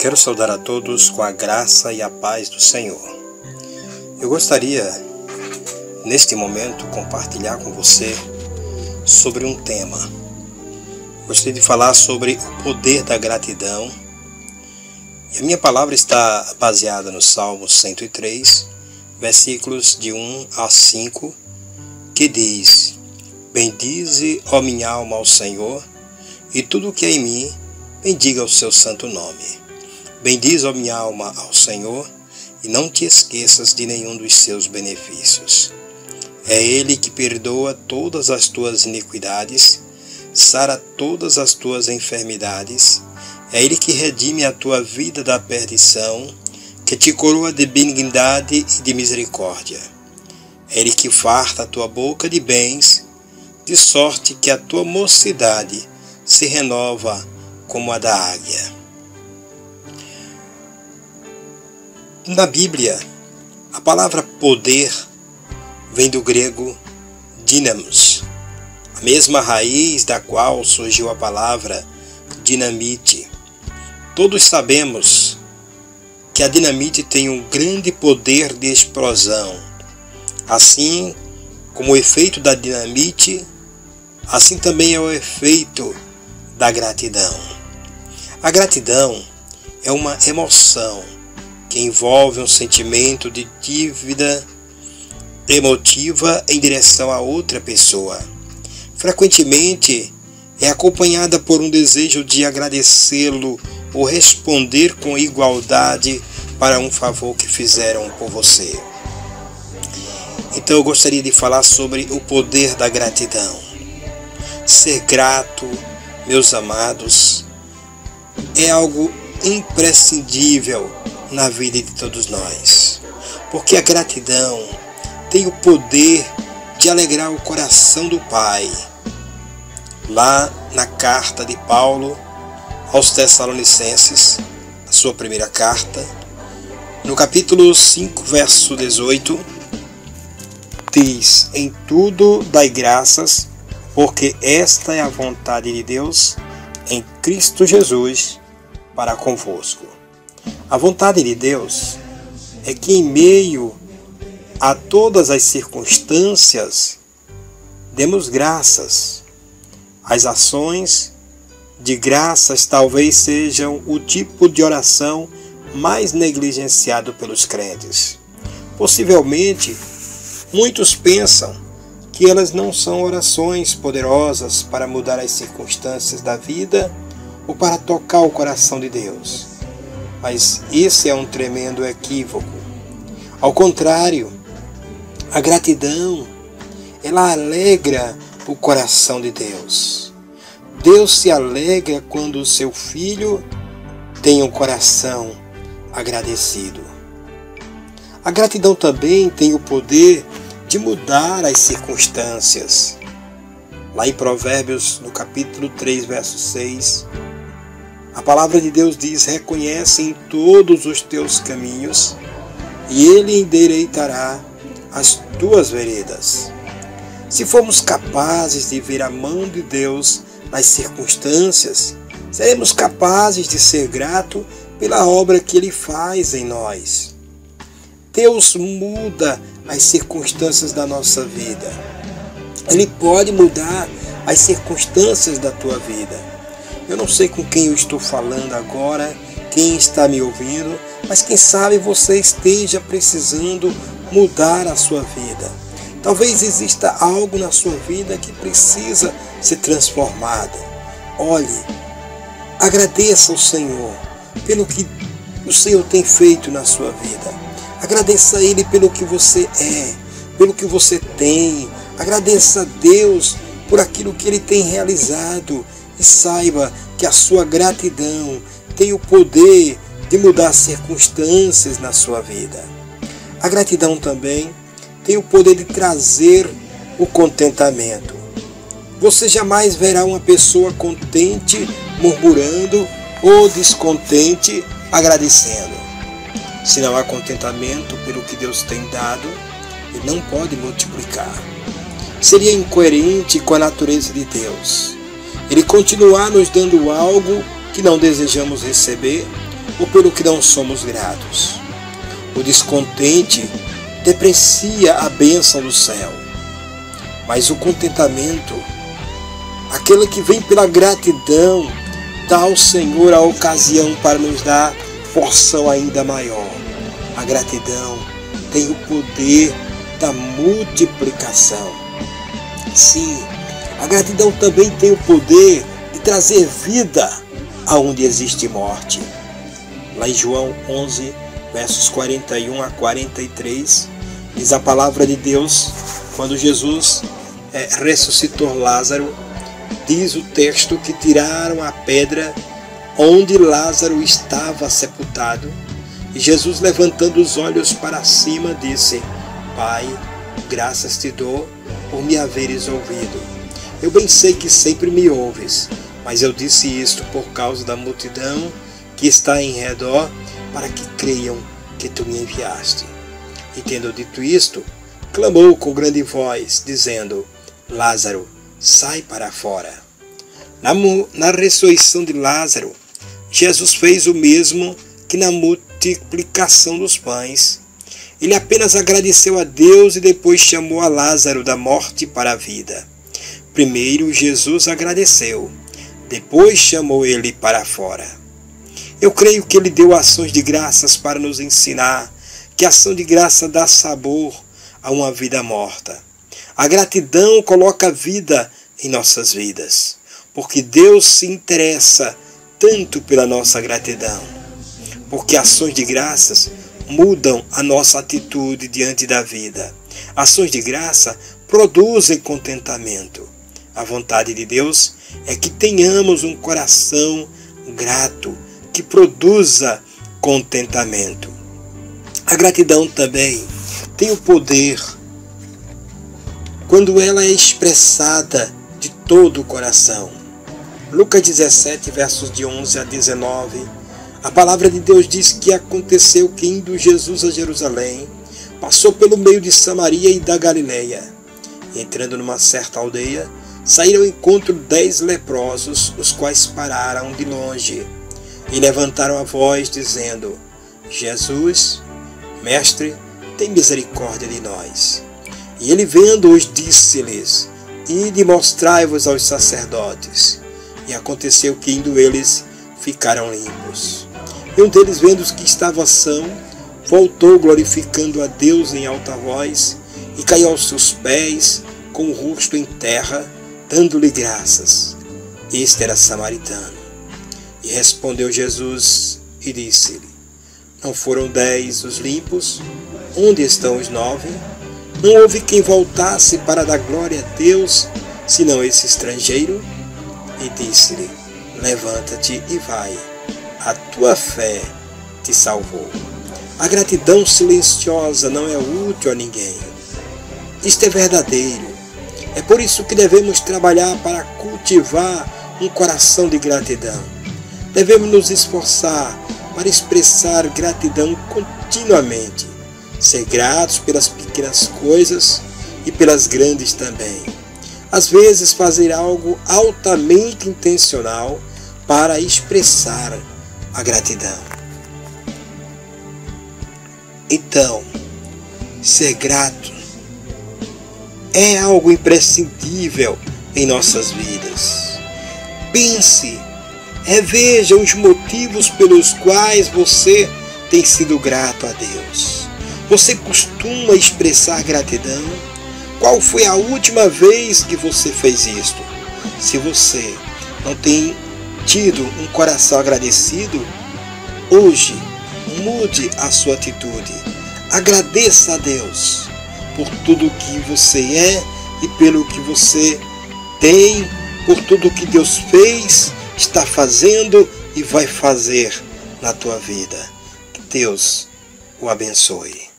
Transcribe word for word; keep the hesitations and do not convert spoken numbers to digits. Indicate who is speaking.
Speaker 1: Quero saudar a todos com a graça e a paz do Senhor. Eu gostaria, neste momento, compartilhar com você sobre um tema. Gostaria de falar sobre o poder da gratidão. E a minha palavra está baseada no Salmo cento e três, versículos de um a cinco, que diz: Bendize, ó minha alma, ao Senhor, e tudo o que é em mim, bendiga o seu santo nome. Bendize, ó minha alma, ao Senhor, e não te esqueças de nenhum dos seus benefícios. É Ele que perdoa todas as tuas iniquidades, sara todas as tuas enfermidades. É Ele que redime a tua vida da perdição, que te coroa de benignidade e de misericórdia. É Ele que farta a tua boca de bens, de sorte que a tua mocidade se renova como a da águia. Na Bíblia, a palavra poder vem do grego dynamos, a mesma raiz da qual surgiu a palavra dinamite. Todos sabemos que a dinamite tem um grande poder de explosão. Assim como o efeito da dinamite, assim também é o efeito da gratidão. A gratidão é uma emoção que envolve um sentimento de dívida emotiva em direção a outra pessoa. Frequentemente é acompanhada por um desejo de agradecê-lo ou responder com igualdade para um favor que fizeram por você. Então eu gostaria de falar sobre o poder da gratidão. Ser grato, meus amados, é algo imprescindível na vida de todos nós, porque a gratidão tem o poder de alegrar o coração do Pai. Lá na carta de Paulo aos Tessalonicenses, a sua primeira carta, no capítulo cinco, verso dezoito, diz: Em tudo dai graças, porque esta é a vontade de Deus em Cristo Jesus para convosco. A vontade de Deus é que, em meio a todas as circunstâncias, demos graças. As ações de graças talvez sejam o tipo de oração mais negligenciado pelos crentes. Possivelmente, muitos pensam que elas não são orações poderosas para mudar as circunstâncias da vida ou para tocar o coração de Deus. Mas esse é um tremendo equívoco. Ao contrário, a gratidão, ela alegra o coração de Deus. Deus se alegra quando o seu filho tem um coração agradecido. A gratidão também tem o poder de mudar as circunstâncias. Lá em Provérbios, no capítulo três, verso seis, a palavra de Deus diz: reconhece em todos os teus caminhos, e Ele endireitará as tuas veredas. Se formos capazes de ver a mão de Deus nas circunstâncias, seremos capazes de ser gratos pela obra que Ele faz em nós. Deus muda as circunstâncias da nossa vida. Ele pode mudar as circunstâncias da tua vida. Eu não sei com quem eu estou falando agora, quem está me ouvindo, mas quem sabe você esteja precisando mudar a sua vida. Talvez exista algo na sua vida que precisa ser transformado. Olhe, agradeça ao Senhor pelo que o Senhor tem feito na sua vida. Agradeça a Ele pelo que você é, pelo que você tem. Agradeça a Deus por aquilo que Ele tem realizado. E saiba que a sua gratidão tem o poder de mudar circunstâncias na sua vida. A gratidão também tem o poder de trazer o contentamento. Você jamais verá uma pessoa contente murmurando ou descontente agradecendo. Se não há contentamento pelo que Deus tem dado, Ele não pode multiplicar. Seria incoerente com a natureza de Deus Ele continuar nos dando algo que não desejamos receber, ou pelo que não somos gratos. O descontente deprecia a bênção do céu, mas o contentamento, aquele que vem pela gratidão, dá ao Senhor a ocasião para nos dar porção ainda maior. A gratidão tem o poder da multiplicação. Sim, a gratidão também tem o poder de trazer vida aonde existe morte. Lá em João onze, versos quarenta e um a quarenta e três, diz a palavra de Deus, quando Jesus é, ressuscitou Lázaro, diz o texto que tiraram a pedra onde Lázaro estava sepultado, e Jesus, levantando os olhos para cima, disse: Pai, graças te dou por me haveres ouvido. Eu bem sei que sempre me ouves, mas eu disse isto por causa da multidão que está em redor, para que creiam que tu me enviaste. E tendo dito isto, clamou com grande voz, dizendo: Lázaro, sai para fora. Na, na ressurreição de Lázaro, Jesus fez o mesmo que na multiplicação dos pães. Ele apenas agradeceu a Deus e depois chamou a Lázaro da morte para a vida. Primeiro Jesus agradeceu, depois chamou ele para fora. Eu creio que ele deu ações de graças para nos ensinar que a ação de graça dá sabor a uma vida morta. A gratidão coloca vida em nossas vidas, porque Deus se interessa tanto pela nossa gratidão, porque ações de graças mudam a nossa atitude diante da vida. Ações de graça produzem contentamento. A vontade de Deus é que tenhamos um coração grato, que produza contentamento. A gratidão também tem o poder, quando ela é expressada de todo o coração. Lucas dezessete, versos de onze a dezenove, a palavra de Deus diz que aconteceu que, indo Jesus a Jerusalém, passou pelo meio de Samaria e da Galileia. E, entrando numa certa aldeia, saíram ao encontro dez leprosos, os quais pararam de longe e levantaram a voz, dizendo: Jesus, Mestre, tem misericórdia de nós. E ele, vendo-os, disse-lhes: Ide, mostrai-vos aos sacerdotes. E aconteceu que, indo eles, ficaram limpos. E um deles, vendo os que estavam são, voltou glorificando a Deus em alta voz, e caiu aos seus pés, com o rosto em terra, dando-lhe graças. Este era samaritano. E respondeu Jesus e disse-lhe: Não foram dez os limpos? Onde estão os nove? Não houve quem voltasse para dar glória a Deus, senão esse estrangeiro? E disse-lhe: Levanta-te e vai, a tua fé te salvou. A gratidão silenciosa não é útil a ninguém. Isto é verdadeiro. É por isso que devemos trabalhar para cultivar um coração de gratidão. Devemos nos esforçar para expressar gratidão continuamente. Ser gratos pelas pequenas coisas e pelas grandes também. Às vezes fazer algo altamente intencional para expressar a gratidão. Então, ser grato é algo imprescindível em nossas vidas. Pense, reveja os motivos pelos quais você tem sido grato a Deus. Você costuma expressar gratidão? Qual foi a última vez que você fez isto? Se você não tem tido um coração agradecido, hoje mude a sua atitude. Agradeça a Deus por tudo que você é e pelo que você tem, por tudo que Deus fez, está fazendo e vai fazer na tua vida. Que Deus o abençoe.